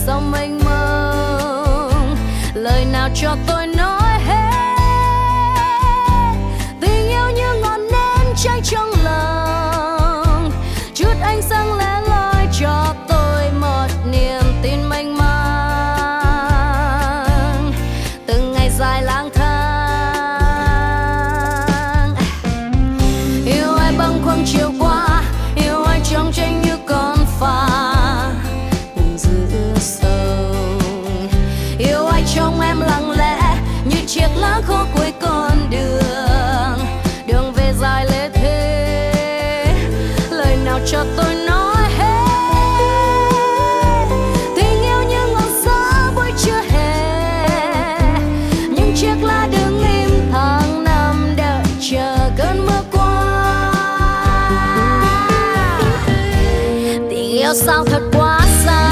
sao mênh mông, lời nào cho tôi nói hết. Tình yêu như ngọn nến cháy trong lòng, chút ánh sáng lẻ loi cho tôi một niềm tin mênh mang. Từng ngày dài lang thang, yêu ai bâng khuâng chiều qua, yêu ai trong tranh như con phà giữa sông. Yêu ai trong em lặng lẽ như chiếc lá khô cuối con đường, đường về dài lê thế, lời nào cho tôi nói hết. Tình yêu như ngọn gió buổi trưa hè, những chiếc lá đứng im tháng năm đợi chờ cơn mưa qua. Tình yêu sao thật quá xa,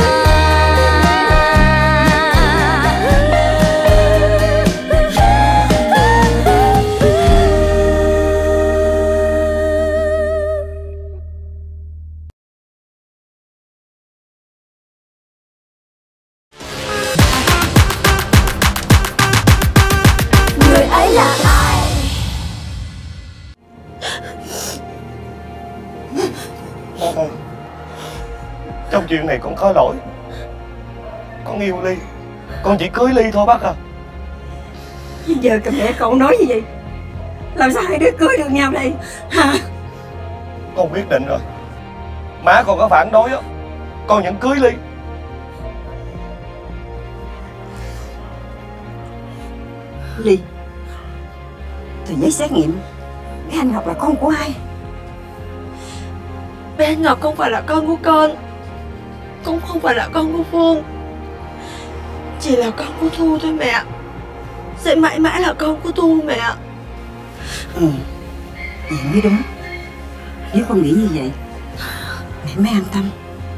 người ấy là ai? Bác ơi, trong chuyện này con có lỗi. Con yêu Ly, con chỉ cưới Ly thôi bác à. Bây giờ cả mẹ cậu nói gì vậy? Làm sao hai đứa cưới được nhau đây hả? Con quyết định rồi. Má con có phản đối á, con vẫn cưới Ly. Ly, từ giấy xét nghiệm bé Anh Ngọc là con của ai? Bé Ngọc không phải là con của con, cũng không phải là con của Phương, chỉ là con của Thu thôi mẹ. Sẽ mãi mãi là con của Thu mẹ. Ừ, vậy mới đúng. Nếu con nghĩ như vậy mẹ mới an tâm.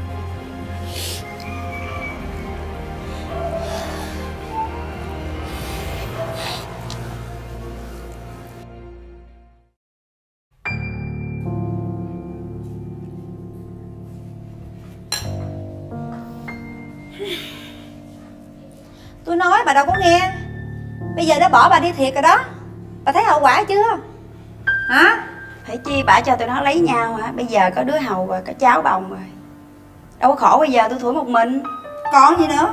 Tôi nói bà đâu có nghe. Bây giờ đã bỏ bà đi thiệt rồi đó. Bà thấy hậu quả chưa? Hả? Phải chi bả cho tụi nó lấy nhau hả? Bây giờ có đứa hầu và có cháu bồng rồi. Đâu có khổ bây giờ tôi thủi một mình. Còn gì nữa?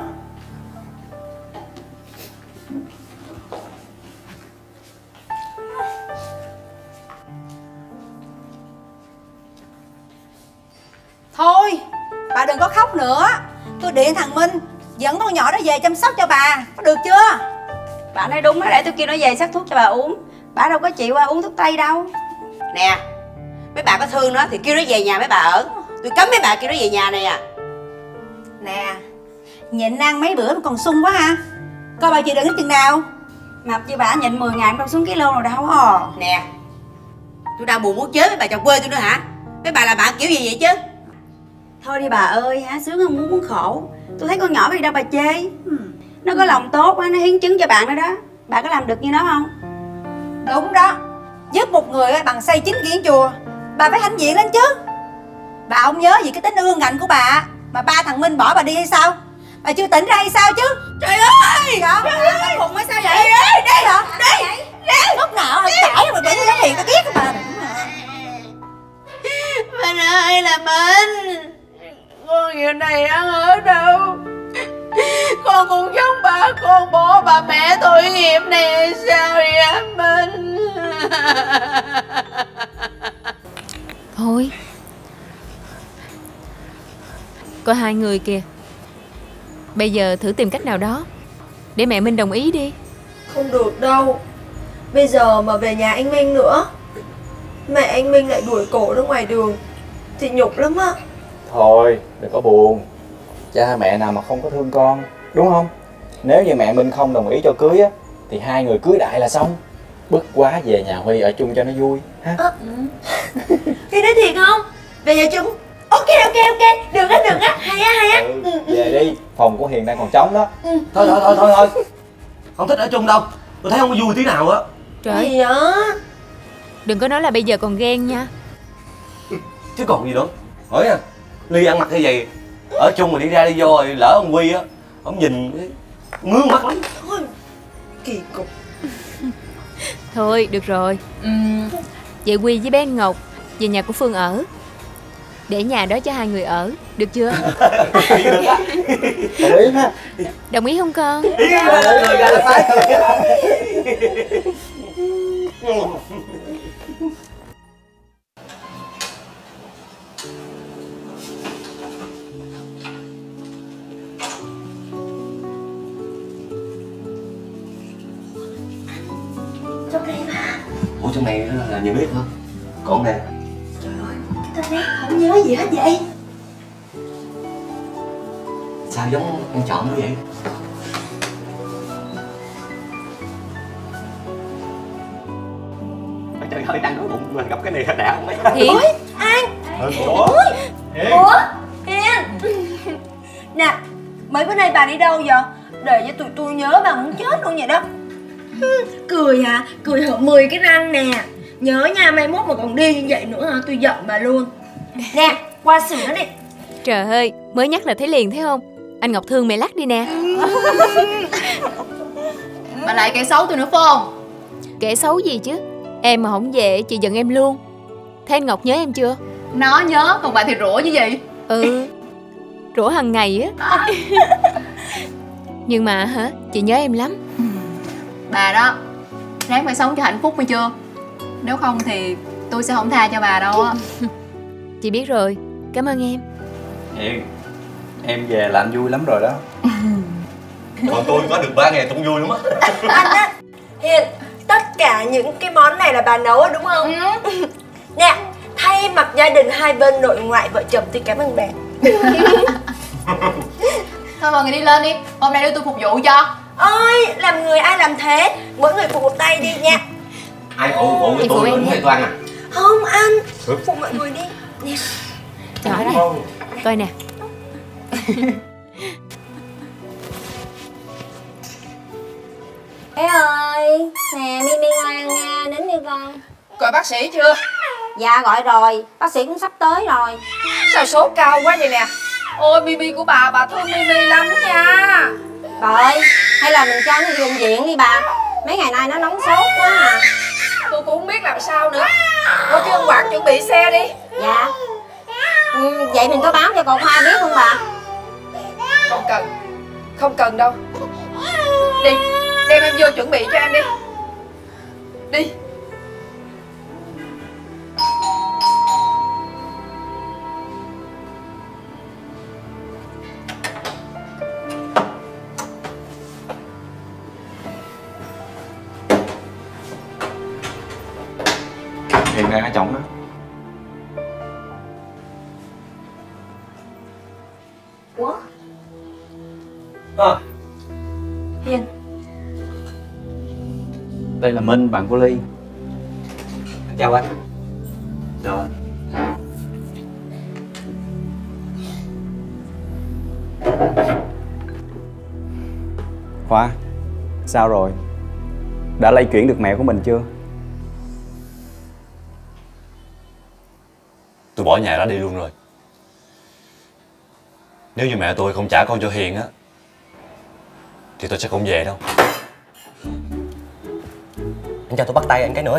Thôi, bà đừng có khóc nữa. Tôi điện thằng Minh dẫn con nhỏ đó về chăm sóc cho bà, có được chưa? Bà nói đúng đó, để tôi kêu nó về sắc thuốc cho bà uống. Bà đâu có chịu uống thuốc tây đâu. Nè, mấy bà có thương nó thì kêu nó về nhà mấy bà ở. Tôi cấm mấy bà kêu nó về nhà này à. Nè, nhịn ăn mấy bữa mà còn sung quá ha. Coi bà chịu đựng đến chừng nào. Mập như bà nhịn 10 ngày đâu xuống ký lô nào đâu à. Nè, tôi đang buồn muốn chết với bà chồng quê tôi nữa hả? Mấy bà là bạn kiểu gì vậy chứ? Thôi đi bà ơi, hả sướng không muốn khổ. Tôi thấy con nhỏ gì đâu bà chê. Nó có lòng tốt quá, nó hiến chứng cho bạn đó đó. Bà có làm được như nó không? Đúng đó, giúp một người bằng xây 9 kiển chùa, bà phải hãnh diện lên chứ. Bà không nhớ gì cái tính ương ngạnh của bà mà ba thằng Minh bỏ bà đi hay sao? Bà chưa tỉnh ra hay sao chứ? Trời ơi! Đó, bà khùng hay sao vậy? Đi hả? Đi! Lúc nào anh cãi mà để nó hiện cái biết của bà. Minh ơi là Minh, con giờ này ăn ở đâu? Con cũng giống ba con bỏ bà mẹ tội nghiệp này sao vậy Minh? Thôi, có hai người kìa. Bây giờ thử tìm cách nào đó để mẹ Minh đồng ý đi. Không được đâu. Bây giờ mà về nhà anh Minh nữa, mẹ anh Minh lại đuổi cổ ra ngoài đường thì nhục lắm á. Thôi, đừng có buồn. Cha mẹ nào mà không có thương con, đúng không? Nếu như mẹ Minh không đồng ý cho cưới á thì hai người cưới đại là xong. Bức quá về nhà Huy ở chung cho nó vui ha. Thì nói thiệt không? Về nhà chung. Ok, được á, hay á. Về đi, phòng của Hiền đang còn trống đó. Thôi. Không thích ở chung đâu. Tôi thấy không có vui tí nào á. Trời, Gì đó? đừng có nói là bây giờ còn ghen nha. Chứ còn gì nữa. Hỏi à, Ly ăn mặc như vậy ở chung mà đi ra đi vô rồi lỡ ông Huy á Ông nhìn ngứa mắt lắm. Thôi, kỳ cục. Thôi được rồi. Vậy Quy với bé Anh Ngọc về nhà của Phương ở, để nhà đó cho hai người ở, được chưa? Đồng ý ha. Đồng ý không con? Trong đây mà. Ủa trong này là nhiều bếp hả? Còn nè. Trời ơi, cái tên ấy không nhớ gì hết vậy. Sao giống ăn trộm quá vậy? Trời ơi, đang nói bụng mình gặp cái này đã không mấy. Hiền. Ôi, An. Ủa? Ủa, Hiền. Nè, mấy bữa nay bà đi đâu vậy? Để cho tụi tôi nhớ bà muốn chết luôn vậy đó. Cười hả? Cười hở 10 cái răng nè. Nhớ nha, mai mốt mà còn đi như vậy nữa hả? Tôi giận bà luôn. Nè, qua sửa đi. Trời ơi, mới nhắc là thấy liền thấy không? Anh Ngọc thương mẹ lắc đi nè. Mà lại kẻ xấu tôi nữa phải không? Kẻ xấu gì chứ? Em mà không về chị giận em luôn. Thế anh Ngọc nhớ em chưa? Nó nhớ, còn bà thì rủa như vậy. Rủa hàng ngày á. Nhưng mà hả, chị nhớ em lắm. Bà đó, ráng phải sống cho hạnh phúc hay chưa? Nếu không thì tôi sẽ không tha cho bà đâu á. Chị biết rồi, cảm ơn em. Hiền, em về là anh vui lắm rồi đó. Còn tôi có được 3 ngày cũng vui lắm á. Anh á, Hiền, tất cả những cái món này là bà nấu đúng không? Nè, thay mặt gia đình hai bên nội ngoại vợ chồng tôi cảm ơn bà. Thôi mọi người đi lên đi, hôm nay để tôi phục vụ cho. Ôi, làm người ai làm thế, mỗi người phụ một tay đi nha. Ai phụ với tôi đúng hay Toan à? Không anh, phụ mọi người đi. Nè. Trời này, coi nè. Bé ơi, nè Mimi ngoan nha, đến đi con. Gọi bác sĩ chưa? Dạ gọi rồi, bác sĩ cũng sắp tới rồi. Sao sốt cao quá vậy nè? Ôi Mimi của bà thương Mimi lắm nha. Bà ơi, hay là mình cho nó đi bệnh viện đi bà. Mấy ngày nay nó nóng sốt quá à. Tôi cũng không biết làm sao nữa. Thôi chứ ông Hoạt chuẩn bị xe đi. Dạ. Vậy mình có báo cho cậu Hoa biết không bà? Không cần. Không cần đâu. Đi, đem em vô chuẩn bị cho em đi. Đi. Hiền đang ở chồng đó. Ủa? Hiền. Đây là Minh, bạn của Ly. Chào anh. Chào anh. Khoa, sao rồi? Đã lay chuyển được mẹ của mình chưa? Tôi bỏ nhà ra đi luôn rồi. Nếu như mẹ tôi không trả con cho Hiền á thì tôi sẽ không về đâu. Anh cho tôi bắt tay anh cái nữa.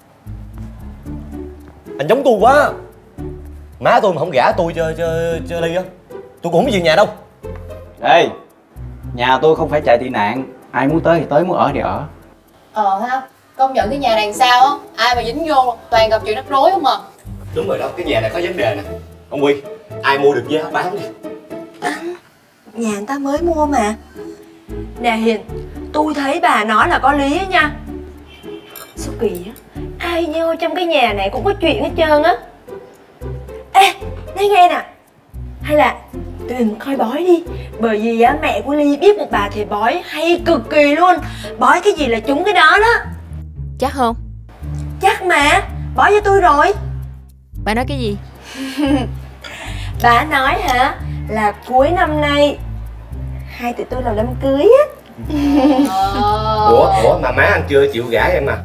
Anh giống tôi quá. Má tôi mà không gả tôi cho Ly á, tôi cũng không về nhà đâu. Ê, nhà tôi không phải chạy tị nạn. Ai muốn tới thì tới, muốn ở thì ở. Ha, công nhận cái nhà này sao á, ai mà dính vô toàn gặp chuyện rắc rối không à. Đúng rồi đó, cái nhà này có vấn đề nè. Ông Quy, ai mua được giá bán đi. Nhà người ta mới mua mà. Nè Hiền, tôi thấy bà nói là có lý á nha. Sao kỳ á, ai vô trong cái nhà này cũng có chuyện hết trơn á. Ê, nói nghe nè, hay là tìm coi bói đi. Bởi vì á, mẹ của Ly biết một bà thầy bói hay cực kỳ luôn. Bói cái gì là trúng cái đó đó. Chắc không? Chắc mà, bói cho tôi rồi. Bà nói cái gì? Bà nói hả, là cuối năm nay hai tụi tôi làm đám cưới á. Ủa mà má anh chưa chịu gả em à?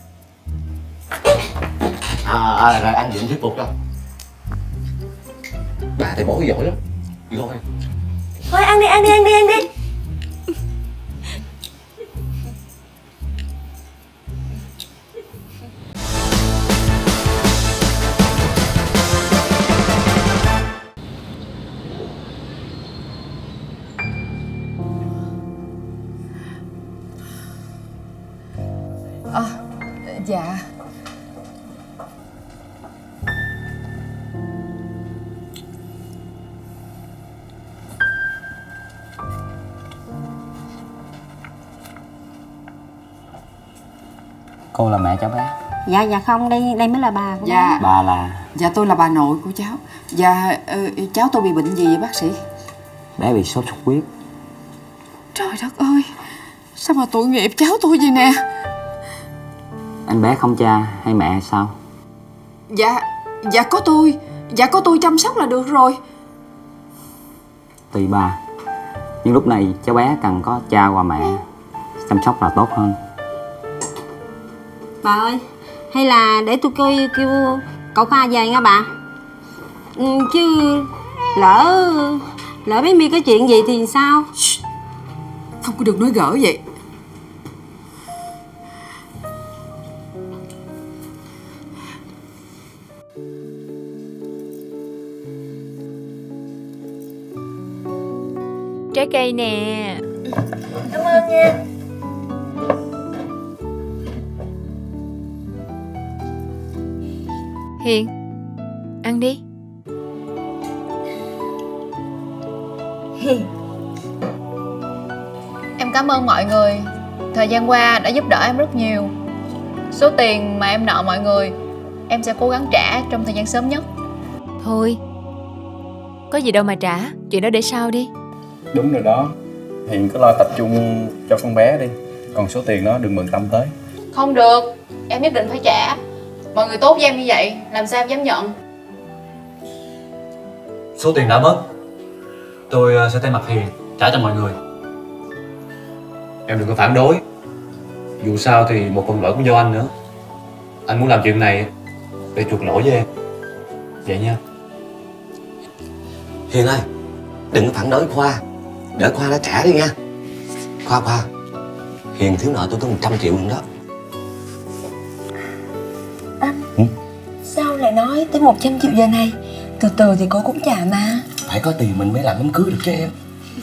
Rồi anh định thuyết phục đâu. Bà thì bói giỏi lắm. Rồi. Thôi ăn đi. Dạ. Cô là mẹ cháu bé? Dạ không, đây mới là bà của Dạ. bé. Bà là? Dạ tôi là bà nội của cháu. Dạ cháu tôi bị bệnh gì vậy bác sĩ? Bé bị sốt xuất huyết. Trời đất ơi, sao mà tội nghiệp cháu tôi vậy nè. Anh bé không cha hay mẹ sao? Dạ có tôi chăm sóc là được rồi. Tùy bà, nhưng lúc này cháu bé cần có cha hoặc mẹ chăm sóc là tốt hơn. Bà ơi, hay là để tôi kêu cậu Khoa về nha bà. Chứ lỡ bé My có chuyện gì thì sao? Không có được nói gỡ vậy. Trái cây nè. Cảm ơn nha. Hiền, ăn đi. Em cảm ơn mọi người. Thời gian qua đã giúp đỡ em rất nhiều. Số tiền mà em nợ mọi người em sẽ cố gắng trả trong thời gian sớm nhất. Thôi, có gì đâu mà trả, chuyện đó để sau đi. Đúng rồi đó, Hiền cứ lo tập trung cho con bé đi. Còn số tiền đó đừng bận tâm tới. Không được, em nhất định phải trả. Mọi người tốt với em như vậy, làm sao em dám nhận. Số tiền đã mất, tôi sẽ thay mặt Hiền trả cho mọi người. Em đừng có phản đối. Dù sao thì một phần lỗi cũng do anh nữa. Anh muốn làm chuyện này để chuộc lỗi với em. Vậy nha. Hiền ơi, đừng có phản đối Khoa. Để Khoa nó trả đi nha. Khoa, Hiền thiếu nợ tôi tới 100 triệu luôn đó. Anh, sao lại nói tới 100 triệu giờ này? Từ từ thì cô cũng trả mà. Phải có tiền mình mới làm đám cưới được chứ em.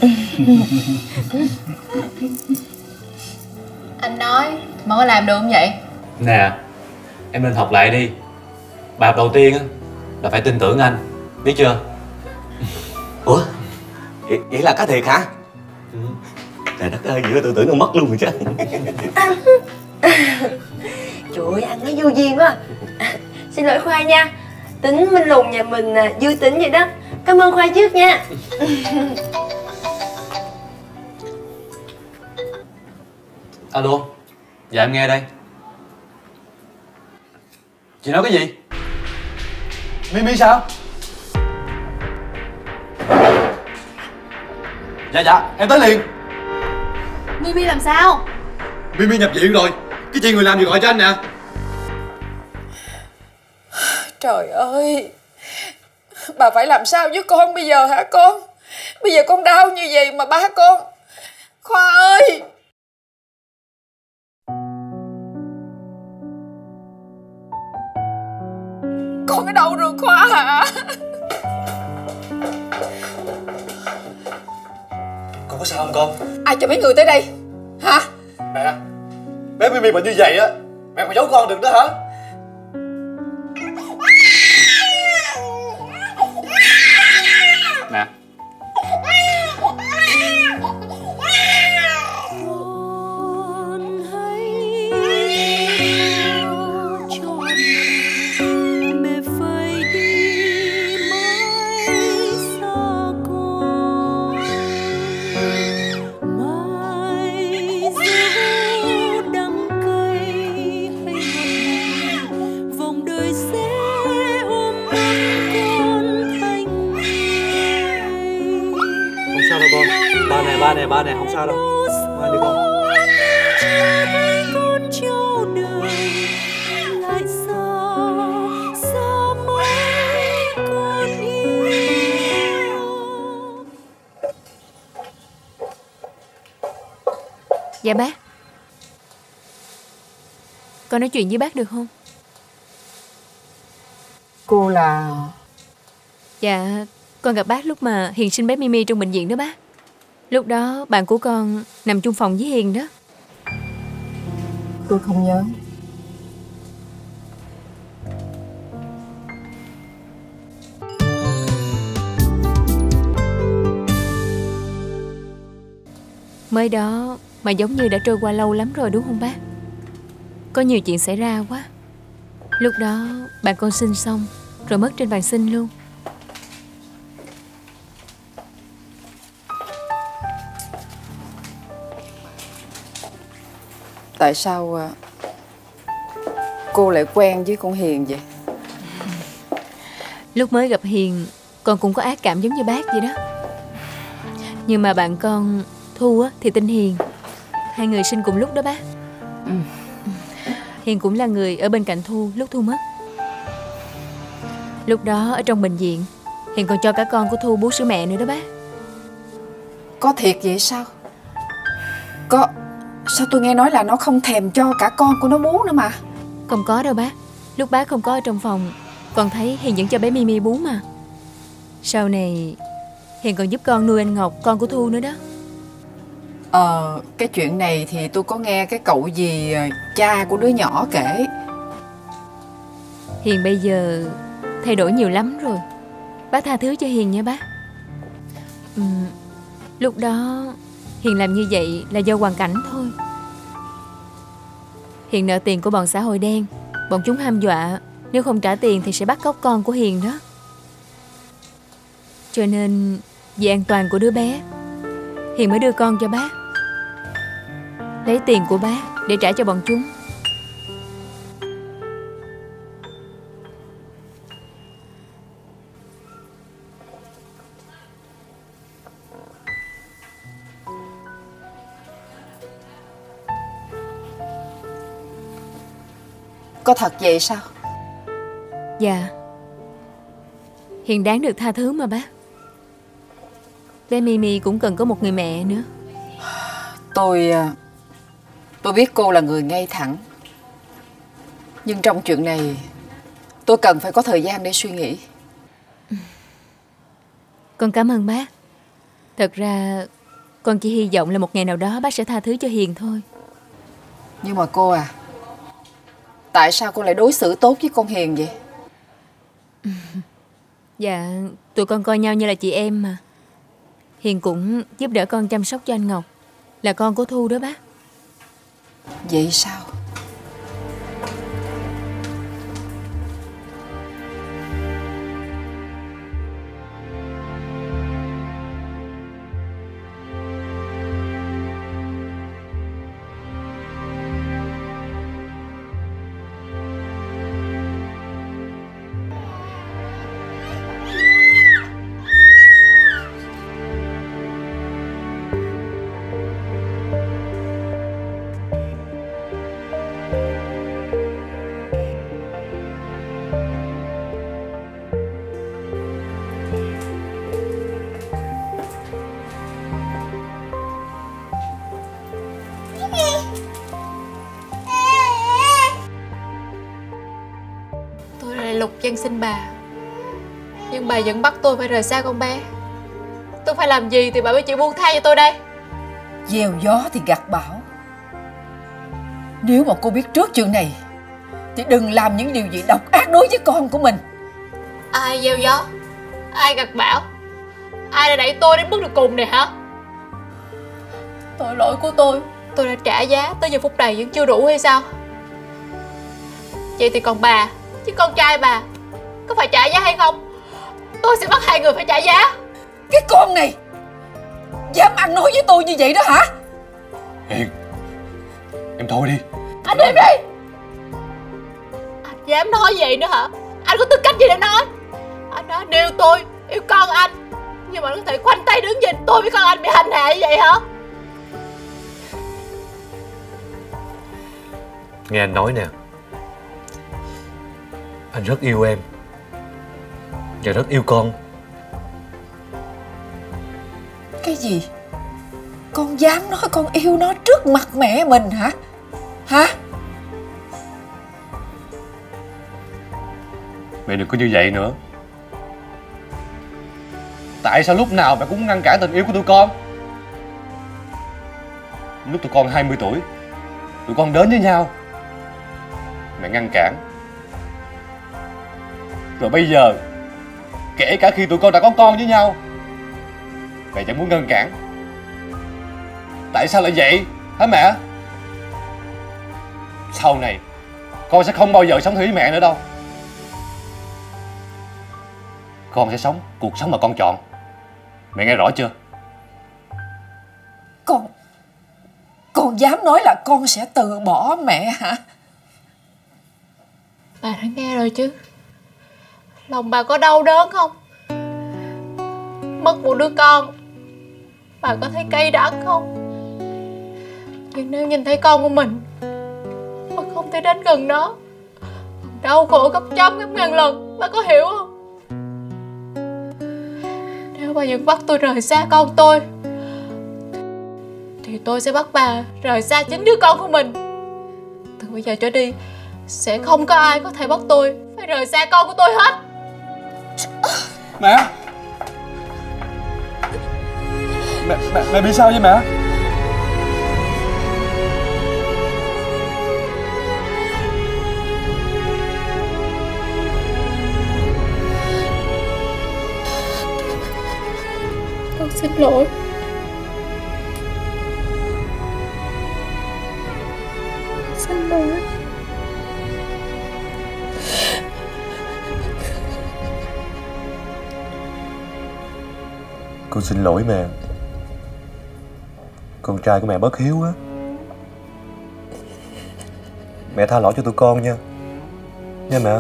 Anh nói mà có làm được không vậy? Nè, em nên học lại đi. Bài học đầu tiên á là phải tin tưởng anh, biết chưa? Ủa? Vậy là có thiệt hả? Trời đất ơi, vừa tôi tưởng nó mất luôn rồi chứ. Trời ơi, anh nói vô duyên quá. Xin lỗi Khoa nha. Tính Minh Lùng nhà mình vui tính vậy đó. Cảm ơn Khoa trước nha. Alo, dạ em nghe đây. Chị nói cái gì? Mimi sao? Dạ, em tới liền. Mimi làm sao? Mimi nhập viện rồi. Cái chị người làm gì gọi cho anh nè. Trời ơi, bà phải làm sao với con bây giờ hả con? Bây giờ con đau như vậy mà ba con. Khoa ơi! Con ở đâu rồi Khoa hả? Con có sao không con? Ai cho mấy người tới đây? Hả? Mẹ, bé Mimi bệnh như vậy á, mẹ còn giấu con được nữa hả? Nè. Ba này không sao đâu. Ngoan đi con. Dạ bác. Con nói chuyện với bác được không? Cô là... Dạ, con gặp bác lúc mà Hiền sinh bé Mimi trong bệnh viện đó bác. Lúc đó bạn của con nằm chung phòng với Hiền đó. Tôi không nhớ. Mới đó mà giống như đã trôi qua lâu lắm rồi đúng không bác? Có nhiều chuyện xảy ra quá. Lúc đó bạn con sinh xong rồi mất trên bàn sinh luôn. Tại sao cô lại quen với con Hiền vậy? Lúc mới gặp Hiền, con cũng có ác cảm giống như bác vậy đó. Nhưng mà bạn con Thu á, thì tên Hiền. Hai người sinh cùng lúc đó bác. Hiền cũng là người ở bên cạnh Thu lúc Thu mất. Lúc đó ở trong bệnh viện, Hiền còn cho cả con của Thu bú sữa mẹ nữa đó bác. Có thiệt vậy sao? Sao tôi nghe nói là nó không thèm cho cả con của nó bú nữa mà. Không có đâu bác. Lúc bác không có ở trong phòng, con thấy Hiền vẫn cho bé Mimi bú mà. Sau này Hiền còn giúp con nuôi anh Ngọc, con của Thu nữa đó. Cái chuyện này thì tôi có nghe cái cậu gì cha của đứa nhỏ kể. Hiền bây giờ thay đổi nhiều lắm rồi. Bác tha thứ cho Hiền nha bác. Lúc đó Hiền làm như vậy là do hoàn cảnh thôi. Hiền nợ tiền của bọn xã hội đen. Bọn chúng hăm dọa nếu không trả tiền thì sẽ bắt cóc con của Hiền đó. Cho nên vì an toàn của đứa bé, Hiền mới đưa con cho bác, lấy tiền của bác để trả cho bọn chúng. Có thật vậy sao? Dạ. Hiền đáng được tha thứ mà bác. Bé Mimi cũng cần có một người mẹ nữa. Tôi biết cô là người ngay thẳng. Nhưng trong chuyện này tôi cần phải có thời gian để suy nghĩ. Con cảm ơn bác. Thật ra con chỉ hy vọng là một ngày nào đó bác sẽ tha thứ cho Hiền thôi. Nhưng mà cô à, tại sao cô lại đối xử tốt với con Hiền vậy? Dạ, tụi con coi nhau như là chị em mà. Hiền cũng giúp đỡ con chăm sóc cho anh Ngọc, là con của Thu đó bác. Vậy sao? Tôi là Lục Văn sinh bà, nhưng bà vẫn bắt tôi phải rời xa con bé. Tôi phải làm gì thì bà mới chịu buông tha cho tôi đây? Gieo gió thì gặt bão. Nếu mà cô biết trước chuyện này thì đừng làm những điều gì độc ác đối với con của mình. Ai gieo gió, ai gặt bão, ai đã đẩy tôi đến bước đường cùng này hả? Tội lỗi của tôi đã trả giá tới giờ phút này vẫn chưa đủ hay sao? Vậy thì còn bà, chứ con trai bà có phải trả giá hay không? Tôi sẽ bắt hai người phải trả giá. Cái con này dám ăn nói với tôi như vậy đó hả? Hiền, em thôi đi. Anh im đi. Anh dám nói vậy nữa hả? Anh có tư cách gì để nói? Anh đã yêu tôi, yêu con anh, nhưng mà anh có thể khoanh tay đứng nhìn tôi với con anh bị hành hạ như vậy hả? Nghe anh nói nè, anh rất yêu em và rất yêu con. Cái gì? Con dám nói con yêu nó trước mặt mẹ mình hả? Hả? Mẹ đừng có như vậy nữa. Tại sao lúc nào mẹ cũng ngăn cản tình yêu của tụi con? Lúc tụi con 20 tuổi, tụi con đến với nhau, mẹ ngăn cản. Rồi bây giờ, kể cả khi tụi con đã có con với nhau, mẹ chẳng muốn ngăn cản. Tại sao lại vậy hả mẹ? Sau này con sẽ không bao giờ sống theo ý mẹ nữa đâu. Con sẽ sống cuộc sống mà con chọn. Mẹ nghe rõ chưa? Con dám nói là con sẽ từ bỏ mẹ hả? Bà đã nghe rồi chứ. Lòng bà có đau đớn không? Mất một đứa con, bà có thấy cay đắng không? Nhưng nếu nhìn thấy con của mình mà không thể đến gần nó, đau khổ gấp trăm gấp ngàn lần, bà có hiểu không? Nếu bà vẫn bắt tôi rời xa con tôi, thì tôi sẽ bắt bà rời xa chính đứa con của mình. Từ bây giờ trở đi, sẽ không có ai có thể bắt tôi phải rời xa con của tôi hết. Mẹ bị sao vậy mẹ? Con xin lỗi. Xin lỗi. Con xin lỗi mẹ. Con trai của mẹ bất hiếu á. Mẹ tha lỗi cho tụi con nha. Nha mẹ.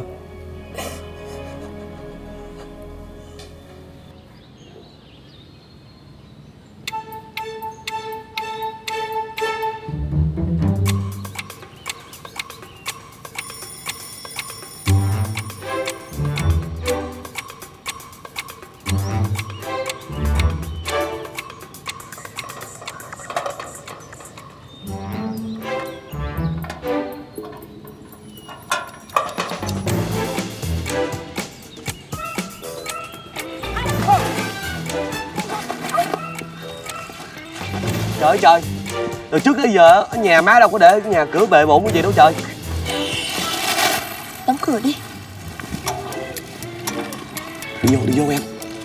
Trời ơi trời, từ trước tới giờ ở nhà má đâu có để nhà cửa bề bộn cái gì đâu trời. Đóng cửa đi. Đi vô em.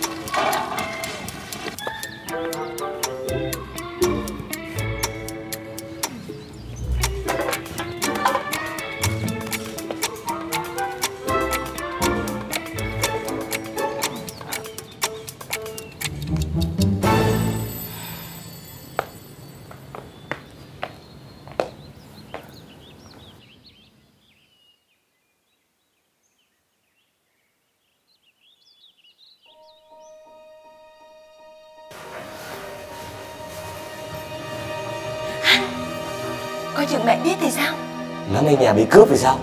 Coi chừng mẹ biết thì sao? Lỡ ngay nhà bị cướp thì sao?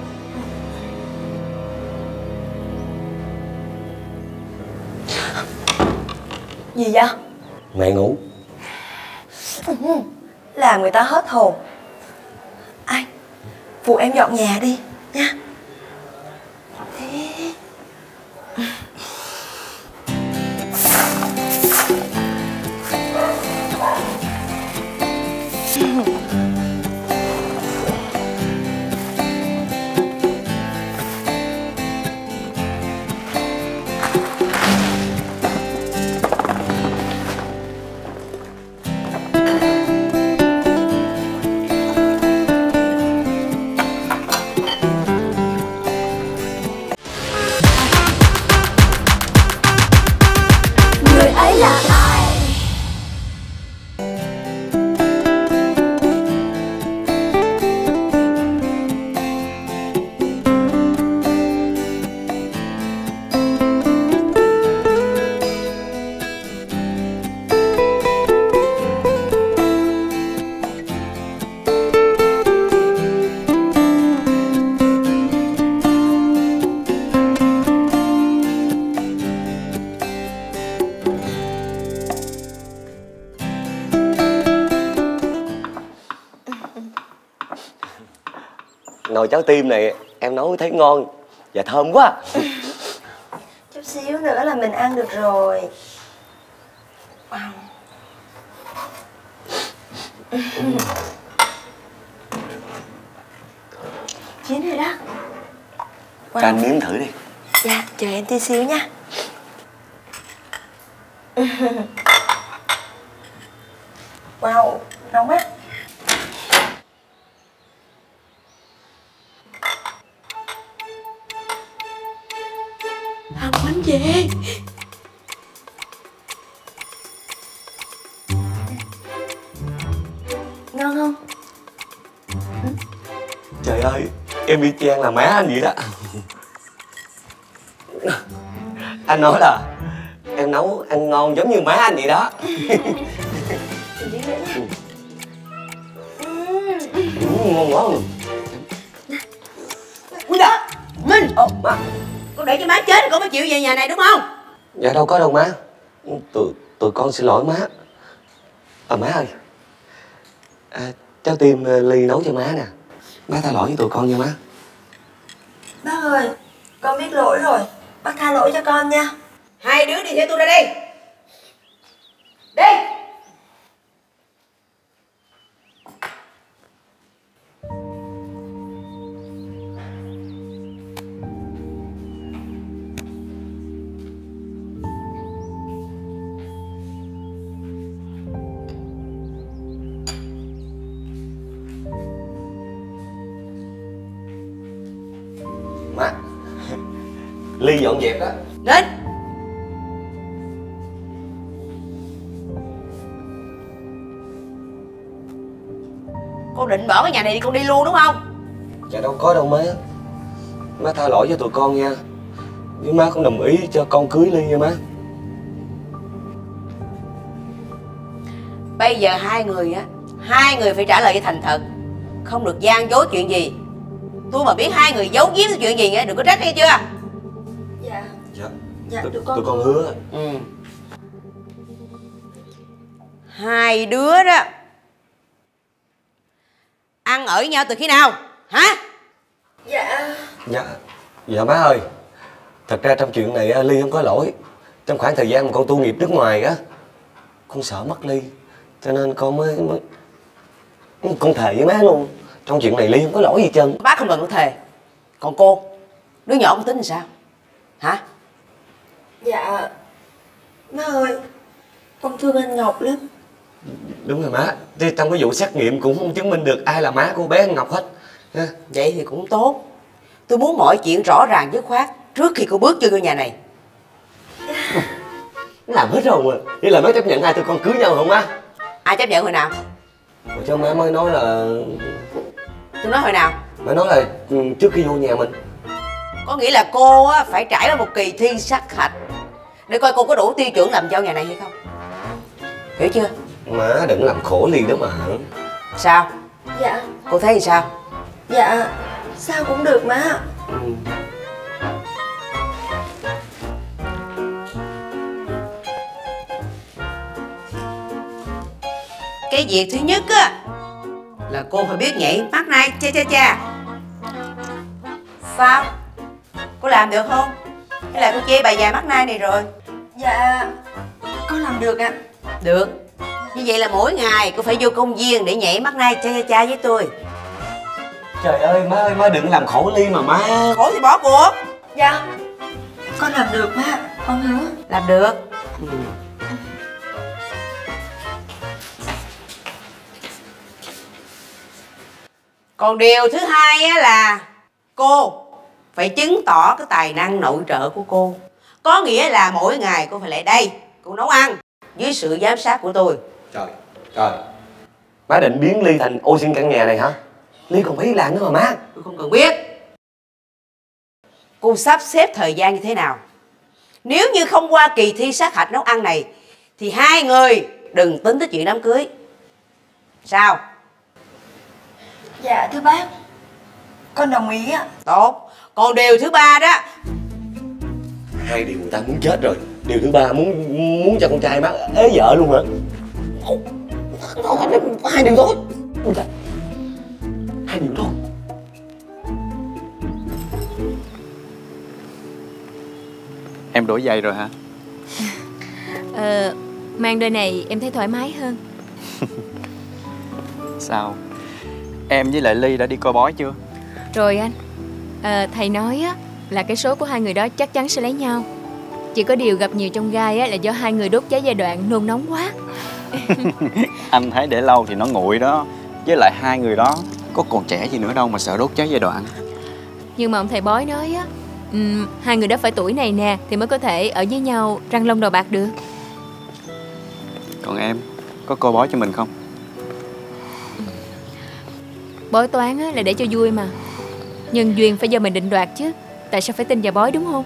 Gì vậy? Mẹ ngủ. Làm người ta hết hồn. Anh, phụ em dọn nhà đi nha. Thế... Nồi cháo tim này em nấu thấy ngon và thơm quá. Chút xíu nữa là mình ăn được rồi. Wow. Chín rồi đó. Wow. Cho anh nếm thử đi. Dạ, chờ em tí xíu nha. Wow, Nóng á. Ăn bánh về. Ngon không? Trời ơi, em y chang là má anh vậy đó. Anh nói là em nấu ăn ngon giống như má anh vậy đó. Ngon quá. Ui đó, Minh. Má. Con để cho má chết con mới chịu về nhà này đúng không? Dạ đâu có đâu má. Tụi con xin lỗi má. Má ơi, cháu Tim ly nấu cho má nè. Má tha lỗi với tụi con nha má. Bác ơi, con biết lỗi rồi. Bác tha lỗi cho con nha. Hai đứa đi theo tôi ra đây. Đi. Má, Ly dọn dẹp đó. Đến. Con định bỏ cái nhà này đi con đi luôn đúng không? Dạ đâu có đâu má. Má tha lỗi cho tụi con nha. Nhưng má không đồng ý cho con cưới Ly nha má. Bây giờ hai người phải trả lời cho thành thật. Không được gian dối chuyện gì. Tôi mà biết hai người giấu giếm chuyện gì nghe, đừng có trách nghe chưa? Dạ. Dạ, tụi con hứa. Hai đứa đó ăn ở với nhau từ khi nào hả? Dạ má ơi, thật ra trong chuyện này Ly không có lỗi. Trong khoảng thời gian mà con tu nghiệp nước ngoài á, con sợ mất Ly, cho nên con mới con thề với má luôn, trong chuyện này Ly không có lỗi gì trơn. Bác không cần có thề. Còn cô, đứa nhỏ con tính làm sao hả? Dạ, má ơi, con thương anh Ngọc lắm. Đúng rồi má, chứ trong cái vụ xét nghiệm cũng không chứng minh được ai là má của bé Ngọc hết. Vậy thì cũng tốt. Tôi muốn mọi chuyện rõ ràng dứt khoát trước khi cô bước chân vô nhà này. Làm hết rồi mà. Vậy là má chấp nhận hai tụi con cưới nhau không má? Ai chấp nhận hồi nào? Rồi cho má mới nói là... Tôi nói hồi nào? Má nói là trước khi vô nhà mình. Có nghĩa là cô á, phải trải qua một kỳ thi sát hạch để coi cô có đủ tiêu chuẩn làm dâu nhà này hay không. Hiểu chưa? Má đừng làm khổ Ly đó mà. Sao? Dạ. Cô thấy thì sao? Dạ, sao cũng được má. Cái việc thứ nhất á là cô phải biết nhảy mắt này cha cha cha. Sao? Cô làm được không? Hay là cô chê bài dài mắt nai này rồi? Dạ, con làm được ạ. Được. Như vậy là mỗi ngày cô phải vô công viên để nhảy mắt nai cha cha cha với tôi. Trời ơi má đừng làm khổ Ly mà má. Khổ thì bỏ cuộc. Dạ, con làm được má, con hứa. Làm được. Còn điều thứ hai á là cô phải chứng tỏ cái tài năng nội trợ của cô. Có nghĩa là mỗi ngày cô phải lại đây, cô nấu ăn dưới sự giám sát của tôi. Trời. Má định biến Ly thành ô xin căn nhà này hả? Ly còn phải đi làm nữa mà má. Tôi không cần biết. Cô sắp xếp thời gian như thế nào? Nếu như không qua kỳ thi sát hạch nấu ăn này thì hai người đừng tính tới chuyện đám cưới. Sao? Dạ thưa bác, con đồng ý ạ. Tốt. Còn điều thứ ba đó. Hai điều người ta muốn chết rồi. Điều thứ ba muốn cho con trai má ế vợ luôn hả? Hai điều thôi. Hai điều thôi. Em đổi giày rồi hả? Mang đôi này em thấy thoải mái hơn. Sao? Em với lại Ly đã đi coi bói chưa? Rồi anh. Thầy nói á là cái số của hai người đó chắc chắn sẽ lấy nhau. Chỉ có điều gặp nhiều trong gai á là do hai người đốt cháy giai đoạn nôn nóng quá. Anh thấy để lâu thì nó nguội đó. Với lại hai người đó có còn trẻ gì nữa đâu mà sợ đốt cháy giai đoạn. Nhưng mà ông thầy bói nói á, hai người đó phải tuổi này nè thì mới có thể ở với nhau răng long đầu bạc được. Còn em, có cô bói cho mình không? Bói toán á là để cho vui mà. Nhân duyên phải do mình định đoạt chứ. Tại sao phải tin vào bói, đúng không?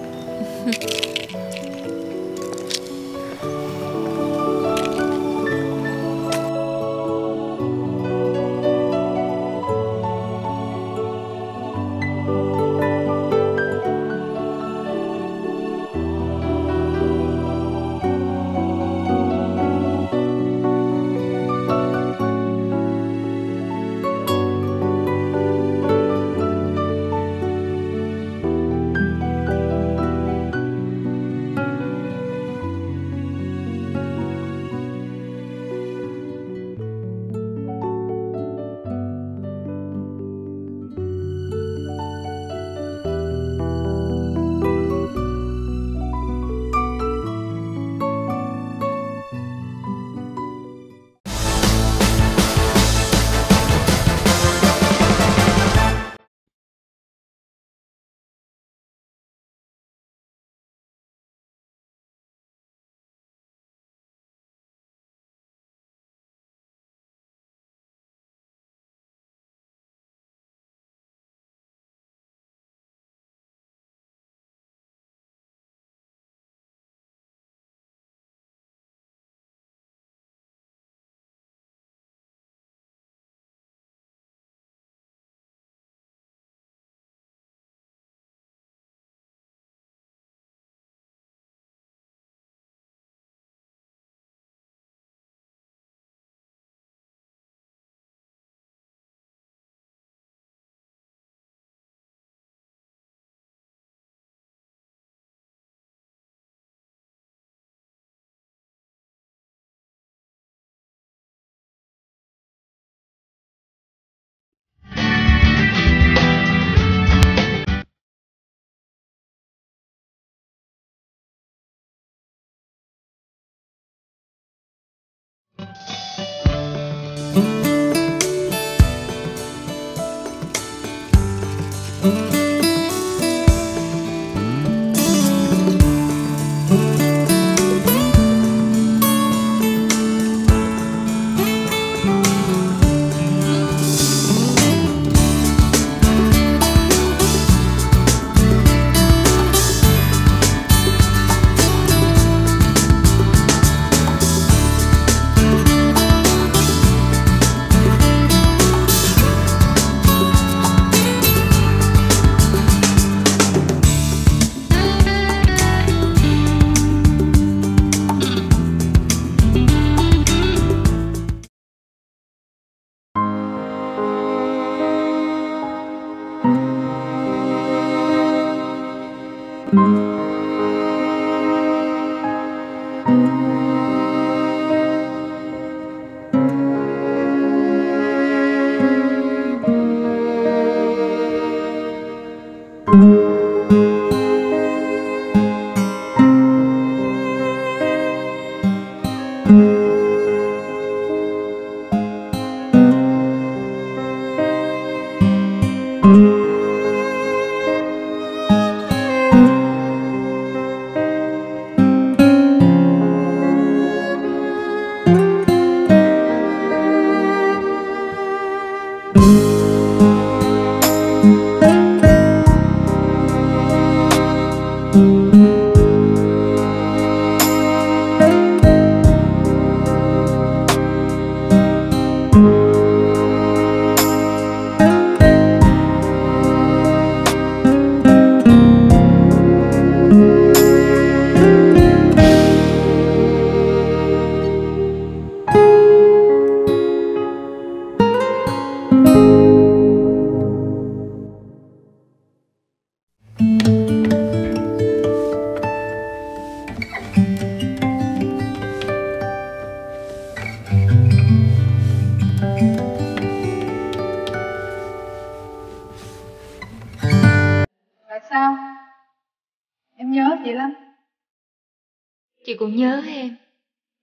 Sao? Em nhớ chị lắm. Chị cũng nhớ em.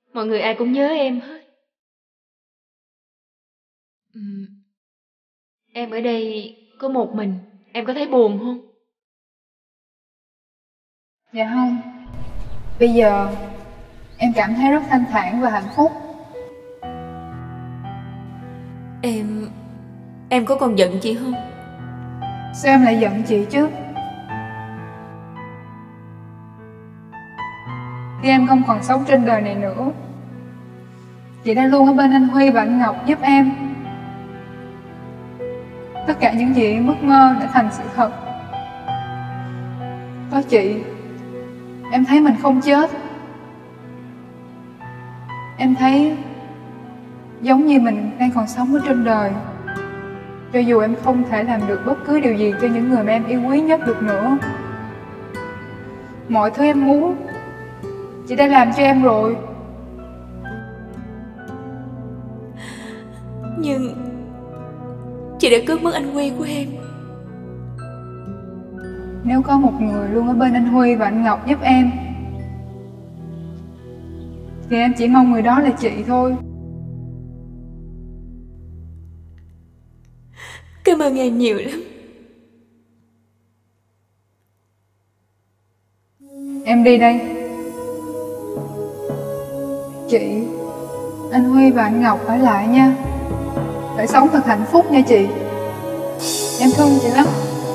Mọi người ai cũng nhớ em hết. Em ở đây có một mình, em có thấy buồn không? Dạ không. Bây giờ em cảm thấy rất thanh thản và hạnh phúc. Em có còn giận chị không? Sao em lại giận chị chứ? Khi em không còn sống trên đời này nữa, chị đã luôn ở bên anh Huy và anh Ngọc giúp em. Tất cả những gì em ước mơ đã thành sự thật. Có chị, em thấy mình không chết. Em thấy giống như mình đang còn sống ở trên đời. Cho dù em không thể làm được bất cứ điều gì cho những người mà em yêu quý nhất được nữa, mọi thứ em muốn chị đã làm cho em rồi. Nhưng chị đã cướp mất anh Huy của em. Nếu có một người luôn ở bên anh Huy và anh Ngọc giúp em, thì em chỉ mong người đó là chị thôi. Cảm ơn em nhiều lắm. Em đi đây. Chị, anh Huy và anh Ngọc ở lại nha. Phải sống thật hạnh phúc nha chị. Em thương chị lắm.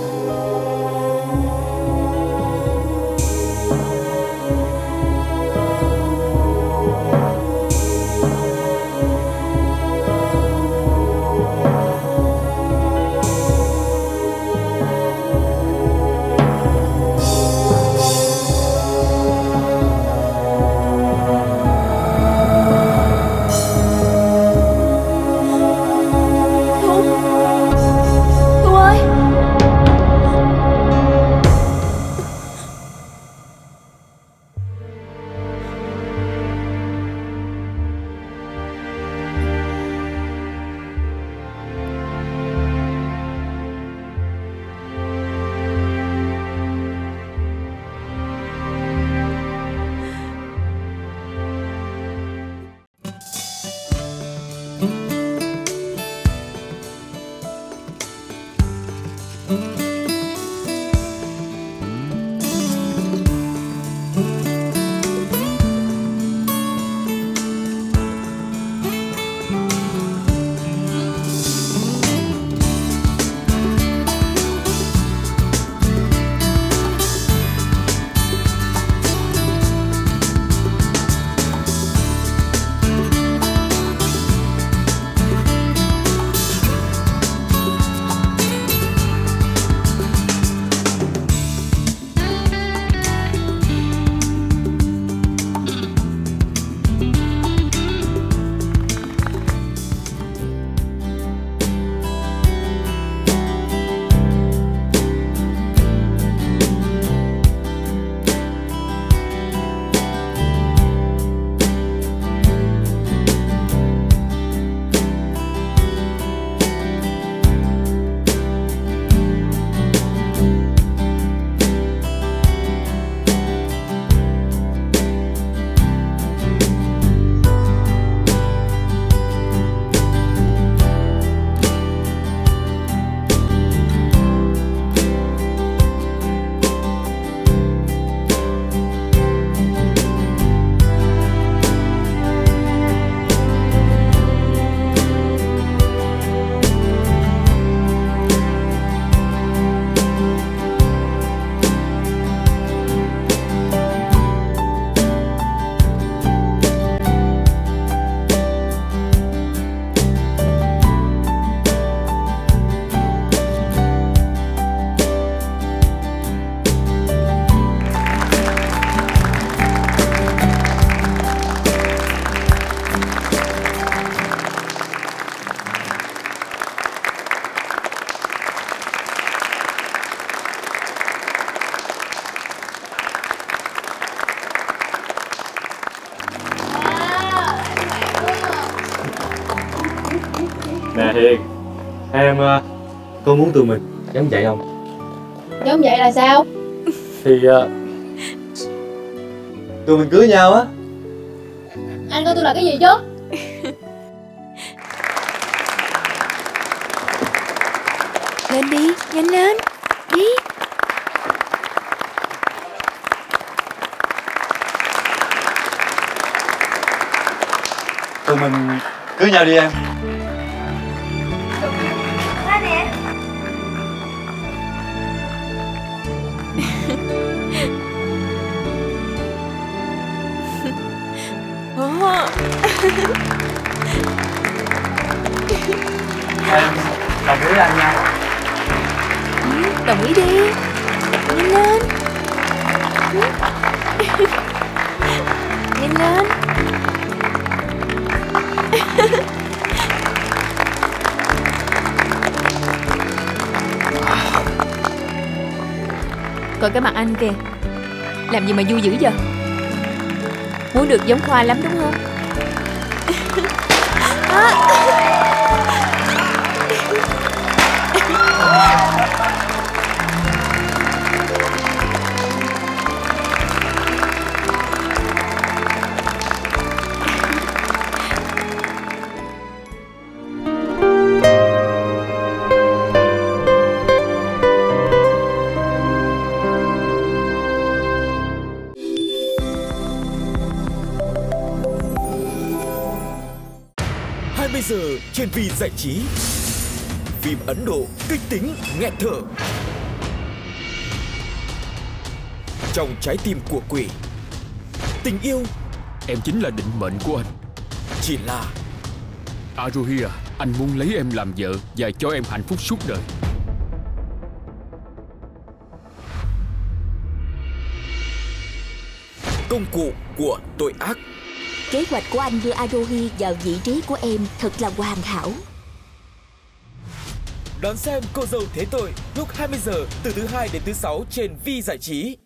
Nè Hiền, em có muốn tụi mình giống vậy không? Giống vậy là sao? Thì tụi mình cưới nhau á. Anh coi tôi là cái gì chứ? Lên đi, nhanh lên. Đi. Tụi mình cưới nhau đi em. Ra nè. Em đồng ý anh nha. Đồng ý đi. Nhanh lên. Nhanh lên. Coi cái mặt anh kìa. Làm gì mà vui dữ vậy? Muốn được giống Khoa lắm đúng không? Bây giờ trên Vi Giải Trí, phim Ấn Độ kịch tính nghẹt thở. Trong trái tim của quỷ, tình yêu em chính là định mệnh của anh. Chỉ là Arohi à, anh muốn lấy em làm vợ và cho em hạnh phúc suốt đời. công cụ của tội ác. Kế hoạch của anh đưa Arohi vào vị trí của em thật là hoàn hảo. Đón xem Cô dâu thế tội lúc 20 giờ từ thứ 2 đến thứ 6 trên Vi Giải Trí.